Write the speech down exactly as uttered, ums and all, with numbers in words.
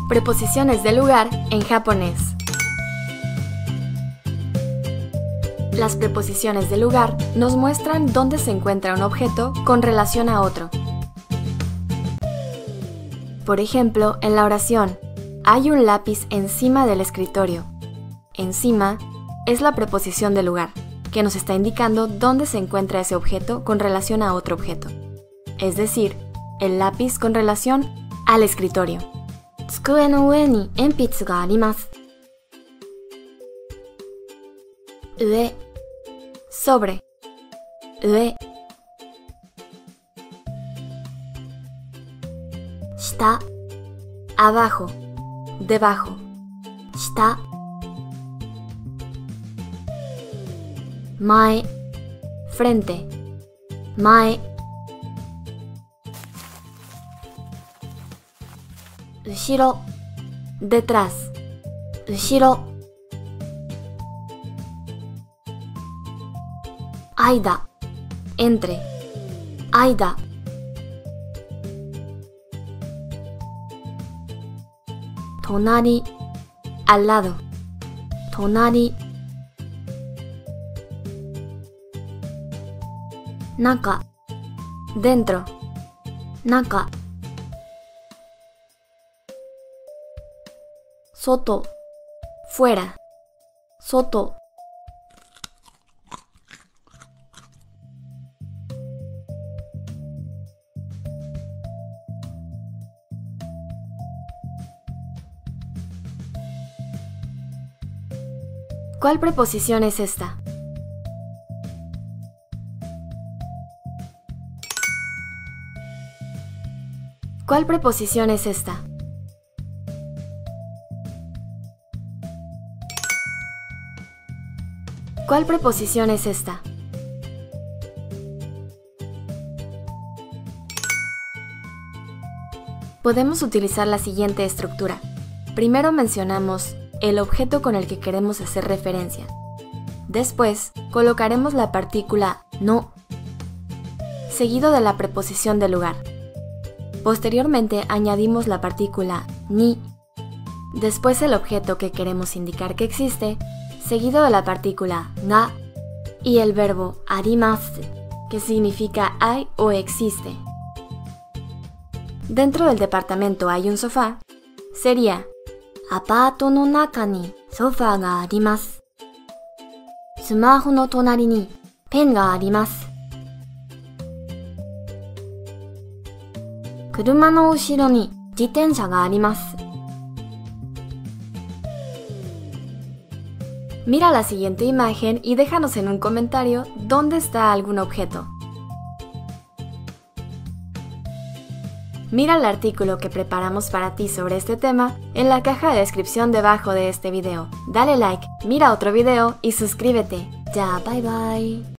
Preposiciones de lugar en japonés. Las preposiciones de lugar nos muestran dónde se encuentra un objeto con relación a otro. Por ejemplo, en la oración, hay un lápiz encima del escritorio. Encima es la preposición de lugar, que nos está indicando dónde se encuentra ese objeto con relación a otro objeto. Es decir, el lápiz con relación al escritorio. 机の上に鉛筆があります。上 sobre 上下 abajo debajo 下前 frente 前後ろ detrás 後ろ間 entre 間隣 al lado 隣中 dentro 中外 fuera 外 ¿Cuál preposición es esta? ¿Cuál preposición es esta? ¿Cuál preposición es esta? Podemos utilizar la siguiente estructura. Primero mencionamos el objeto con el que queremos hacer referencia. Después, colocaremos la partícula no, seguido de la preposición de lugar. Posteriormente, añadimos la partícula ni, después el objeto que queremos indicar que existe, seguido de la partícula ga y el verbo arimasu, que significa hay o existe. Dentro del departamento hay un sofá, sería アパートの中にソファーがあります。スマホの隣にペンがあります。車の後ろに自転車があります。Mira la siguiente imagen y déjanos en un comentario dónde está algún objeto. Mira el artículo que preparamos para ti sobre este tema en la caja de descripción debajo de este video. Dale like, mira otro video y suscríbete. Ya, bye bye.